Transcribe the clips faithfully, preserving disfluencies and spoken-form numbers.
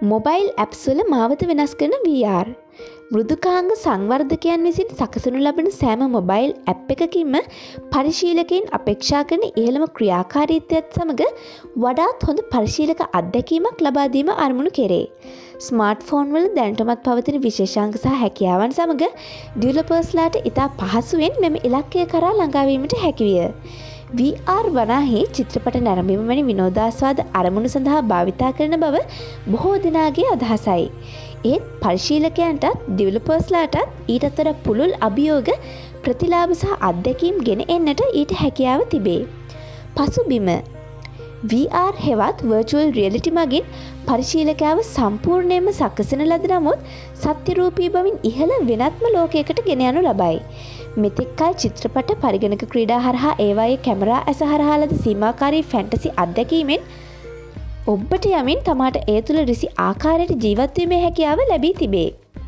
Mobile apps වල මාවත වෙනස් කරන V R. මෘදුකාංග සංවර්ධකයන් විසින් සකසනු ලබන සෑම මොබයිල් ඇප් එකකින්ම පරිශීලකයින් අපේක්ෂා කරන ඉහළම ක්‍රියාකාරීත්වයත් සමග වඩාත් හොඳ පරිශීලක අත්දැකීමක් ලබා දීම අරමුණු කෙරේ. ස්මාර්ට්ෆෝන් වල දැනටමත් පවතින විශේෂාංග සහ හැකියාවන් සමග ඩිවලොපර්ස්ලාට ඉතා පහසුවෙන් මෙම ඉලක්කය කරා ළඟා වීමට හැකි විය. V R වනාහි චිත්‍රපට නැරඹීම වැනි විනෝදාස්වාද අරමුණු සඳහා භාවිතා කරන බව බොහෝ දෙනාගේ අදහසයි. ඒත් පරිශීලකයන්ටත් ඩිවලොපර්ස්ලාටත් ඊටත් වඩා පුළුල් අභියෝග ප්‍රතිලාභ සහ අත්දැකීම් ගෙන එන්නට ඊට හැකියාව තිබේ. පසුබිම V R හෙවත් virtual reality මගින් පරිශීලකයාව සම්පූර්ණයෙන්ම සකසන ලද නමුත් සත්‍යරූපී බවින් ඉහළ වෙනත්ම ලෝකයකට ගෙන යනු ලබයි. මෙතෙක් කල චිත්‍රපට පරිගණක ක්‍රීඩා හරහා ඒවායේ කැමරා ඇස හරහා ලද සීමාකාරී ෆැන්ටසි අත්දැකීමෙන් ඔබට යමින් තමාට ඒ තුළ රිසි ආකාරයට ජීවත් වීමේ හැකියාව ලැබී තිබේ.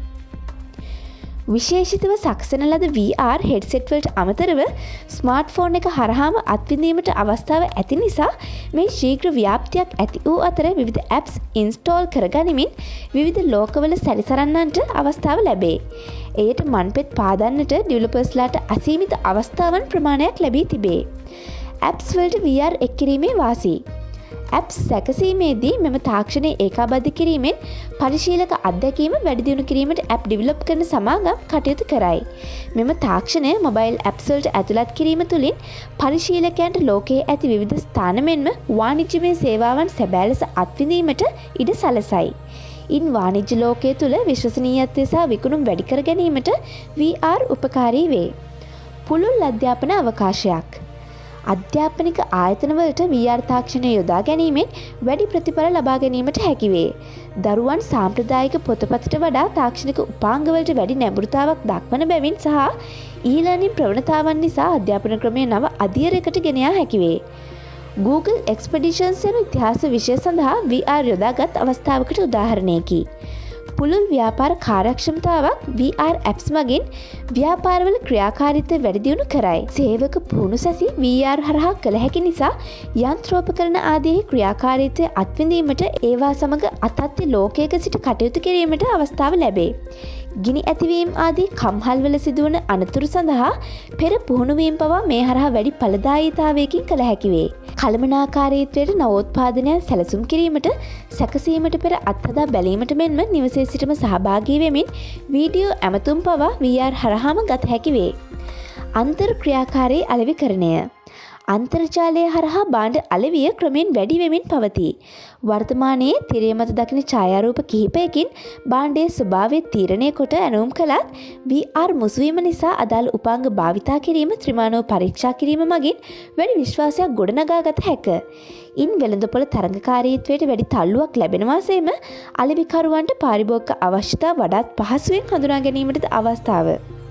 විශේෂිතව සකසන ලද V R හෙඩ්සෙට් වලට අමතරව ස්මාර්ට්ෆෝන් එක හරහාම අත්විඳීමට අවස්ථාව ඇති නිසා මේ ශීඝ්‍ර ව්‍යාප්තියක් ඇති වූ අතර විවිධ ඇප්ස් ඉන්ස්ටෝල් කරගනිමින් විවිධ ලෝකවල සැරිසරන්නන්ට අවස්ථාව ලැබේ. එයට මන්පෙත් පාදන්නට ඩිවලොපර්ස්ලාට අසීමිත අවස්ථාවන් ප්‍රමාණයක් ලැබී තිබේ. ඇප්ස් වලට V R එක් කිරීමේ වාසි. ඇප්ස් සැකසීමේදී මෙම තාක්ෂණය ඒකාබද්ධ කිරීමෙන් පරිශීලක අත්දැකීම වැඩි දියුණු කිරීමට ඇප් ඩිවලොප් කරන සමාගම් කටයුතු කරයි. මෙම තාක්ෂණය මොබයිල් ඇප්ස් වලට ඇතුළත් කිරීම තුළින් පරිශීලකයන්ට ලෝකයේ ඇති විවිධ ස්ථාන මෙන්ම වාණිජ්‍යමය සේවාවන් සැබෑ ලෙස අත්විඳීමට ඉඩ සලසයි. ඉන් වාණිජ්‍ය ලෝකයේ තුළ විශ්වසනීයත්වය සහ විකුණුම් වැඩි කර ගැනීමට V R උපකාරී වේ. පුළුල් අධ්‍යාපන අවකාශයක්. අධ්‍යාපනික ආයතනවලට V R තාක්ෂණය යොදා ගැනීමෙන් වැඩි ප්‍රතිඵල ලබා ගැනීමට හැකි වේ. දරුවන් සාම්ප්‍රදායික පොතපතට වඩා තාක්ෂණික උපාංගවලට වැඩි නැඹුරුතාවක් දක්වන බැවින් සහ ඊලර්නින් ප්‍රවණතාවන් නිසා අධ්‍යාපන ක්‍රමය නව අධීරයකට ගෙන යා හැකි වේ. Google Expeditions යන ඉතිහාස විෂය සඳහා V R යොදාගත් අවස්ථාවකට උදාහරණයකි. පුළුල් ව්‍යාපාර කාර්යක්ෂමතාවක් V R ඇප්ස් මගින් ව්‍යාපාරවල ක්‍රියාකාරීත්වය වැඩි දියුණු කරයි. සේවක පුහුණු සැසි V R හරහා කළ හැකි නිසා යන්ත්‍රෝපකරණ ආදී ක්‍රියාකාරීත්වය අත්විඳීමට ඒවා සමග අතත්්‍ය ලෝකයක සිට කටයුතු කිරීමට අවස්ථාව ලැබේ. ගිනි ඇතිවීම් ආදී කම්හල්වල සිදුවන අනතුරු සඳහා පෙර පුහුණුවීම් පවා මේ හරහා වැඩි ඵලදායීතාවයකින් කළ හැකි වේ. කළමනාකාරීත්වයට නවෝත්පාදනයන් සැලසුම් කිරීමට සැකසීමට පෙර අත්හදා බැලීමට මෙන්ම නිවසේ සිටම සහභාගී වෙමින් වීඩියෝ ඇමතුම් පවා V R හරහාම ගත හැකි වේ. අන්තර් ක්‍රියාකාරී අලෙවිකරණය. අන්තර්ජාලය හරහා භාණ්ඩ අලෙවිය ක්‍රමෙන් වැඩි වෙමින් පවතී. වර්තමානයේ තිරය මත දකින ඡායාරූප කිහිපයකින් භාණ්ඩයේ ස්වභාවය තීරණය කොට ඇනවුම් කළත් V R මුසුවීම නිසා අදාළ උපාංග භාවිතා කිරීම ත්‍රිමාණව පරීක්ෂා කිරීම මගින් වැඩි විශ්වාසයක් ගොඩනගා ගත හැක. ඉන් වෙළඳපොළ තරඟකාරීත්වයට වැඩි තල්ලුවක් ලැබෙනවා සේම අලෙවිකරුවන්ට පාරිභෝගික අවශ්‍යතා වඩාත් පහසුවෙන් හඳුනා ගැනීමට අවස්ථාව.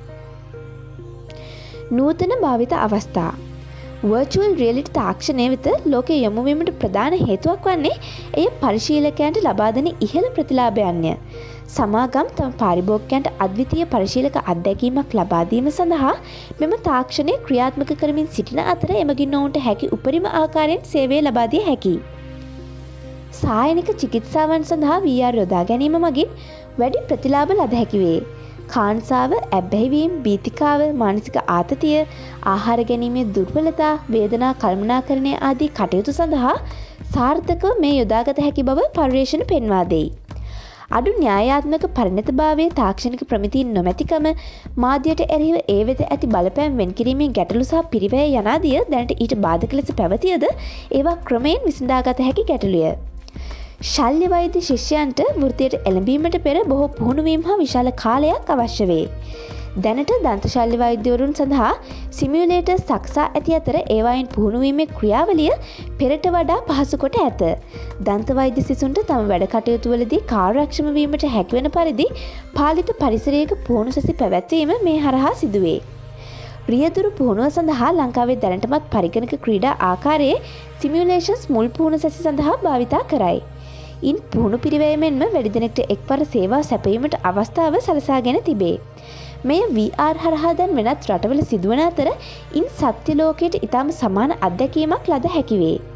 නූතන භාවිත අවස්ථා. virtual reality තාක්ෂණය වෙත ලෝකයේ යොමු වීමට ප්‍රධාන හේතුවක් වන්නේ එය පරිශීලකයන්ට ලබා දෙන ඉහළ ප්‍රතිලාභයන්ය. සමාගම් තම පාරිභෝගිකයන්ට අද්විතීය පරිශීලක අත්දැකීමක් ලබා දීම සඳහා මෙම තාක්ෂණය ක්‍රියාත්මක කරමින් සිටින අතර එමගින් ඔවුන්ට හැකි උපරිම ආකාරයෙන් සේවය ලබා දිය හැකියි. සායනික චිකිත්සාවන් සඳහා V R යොදා ගැනීම මගින් වැඩි ප්‍රතිලාභ ලද හැකි වේ. කාන්සාව, ඇබ්බැහිවීම, භීතිකාව, මානසික ආතතිය, ආහාර ගැනීමේ දුර්වලතා, වේදනා කළමනාකරණය ආදී කටයුතු සඳහා සාර්ථකව මේ යොදාගත හැකි බව පර්යේෂණ පෙන්වා දෙයි. අඩු න්‍යායාත්මක පරිණතභාවයේ තාක්ෂණික ප්‍රමිතීන් නොමැතිකම, මාධ්‍යයට එරෙහිව ඒ වෙත ඇති බලපෑම් වෙන්කිරීමේ ගැටලු සහ පිරිවැය යනාදිය දැනට ඊට බාධක ලෙස පැවතියද ඒවා ක්‍රමයෙන් විසඳාගත හැකි ගැටලුය. ශල්‍ය වෛද්‍ය ශිෂ්‍යයන්ට වෘත්තියට එළඹීමට පෙර බොහෝ පුහුණුවීම් හා විශාල කාලයක් අවශ්‍ය වේ. දැනට දන්ත ශල්‍ය වෛද්‍යවරුන් සඳහා සිමියුලේටර් සකසා ඇති අතර ඒවායින් පුහුණුවීමේ ක්‍රියාවලිය පෙරට වඩා පහසු කොට ඇත. දන්ත වෛද්‍ය සිසුන්ට තම වැඩ කටයුතුවලදී කාර්යක්ෂම වීමට හැකිවන පරිදි පාලිත පරිසරයක පුහුණු සැසි පැවැත්වීම මේ හරහා සිදුවේ. රියදුරු පුහුණුව සඳහා ලංකාවේ දැනටමත් පරිගණක ක්‍රීඩා ආකාරයේ සිමියුලේෂන්ස් මුල් පුහුණු සැසි සඳහා භාවිතා කරයි. ඉන් පුහුණු පිරිවැයමෙන්ම වැඩි දෙනෙක්ට එක්වර සේවා සැපයීමට අවස්ථාව සලසාගෙන තිබේ. මෙය V R හරහා දැන් වෙනත් රටවල සිදුවන අතර ඉන් සත්‍ය ලෝකයට ඉතාම සමාන අත්දැකීමක් ලද හැකි වේ.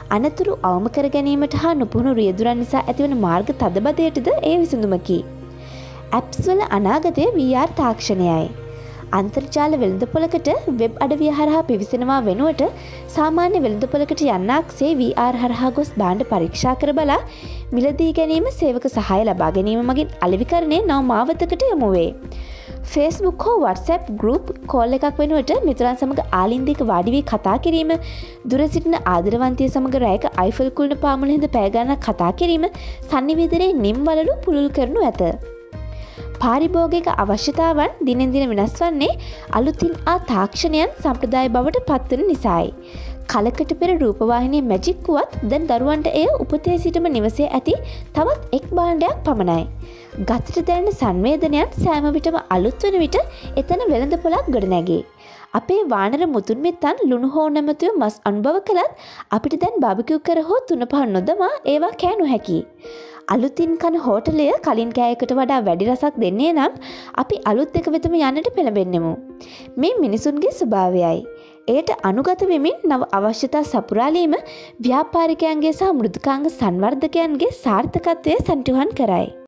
අනතුරු අවම කර ගැනීමට හා නොපුහුණු රියදුරන් නිසා ඇතිවන මාර්ග තදබදයටද එය විසඳුමකි. ඇප්ස් වල අනාගතය වී ආර් තාක්ෂණයයි. අන්තර්ජාල වෙළඳපොළකට වෙබ් අඩවිය හරහා පිවිසෙනවා වෙනුවට සාමාන්‍ය වෙළඳපොළකට යන්නාක්සේ වී ආර් හරහා ගොස් භාණ්ඩ පරීක්ෂා කර බලා මිලදී ගැනීම සේවක සහාය ලබා ගැනීම මගින් අලෙවිකරණය නව මාවතකට යොමු වේ. Facebook හෝ WhatsApp group කෝල් එකක් වෙනුවට මිතුරන් සමග ආලින්දික වාඩි වී කතා කිරීම, දුර සිටින ආදරවන්තිය සමග රැයක අයිෆල් කුළුණ පාමුල හිඳ පැය ගණනක් කතා කිරීම සංනිවේදනයේ නිම් වලලු පුළුල් කරනු ඇත. පාරිභෝගික අවශ්‍යතාවන් දිනෙන් දින වෙනස් වන්නේ අලුතින් ආ තාක්ෂණයන් සම්ප්‍රදාය බවට පත්වන නිසායි. කලකට පෙර රූපවාහිනිය මැජික් වුවත් දැන් දරුවන්ට එය උපතේ සිටම නිවසේ ඇති තවත් එක් භාණ්ඩයක් පමණයි. ගතට දැනෙන සංවේදනයන් සෑම විටම අලුත් වන විට එතන වෙළඳපොළක් ගොඩනැගේ. අපේ වානර මුතුන් මිත්තන් ලුණු හෝ නැමැතුව මස් අනුභව කළත් අපිට දැන් බාබිකියු කර හෝ තුන පහ නොදමා ඒවා කෑ නොහැකියි. අලුතින් කන හෝටලය කලින් කෑයකට වඩා වැඩි රසක් දෙන්නේ නම් අපි අලුත් එක වෙතම යන්නට පෙළඹෙන්නෙමු. මේ මිනිසුන්ගේ ස්වභාවයයි. එයට අනුගත වෙමින් නව අවශ්‍යතා සපුරාලීම ව්‍යාපාරිකයන්ගේ සහ මෘදුකාංග සංවර්ධකයන්ගේ සාර්ථකත්වය සන්තුහන් කරයි.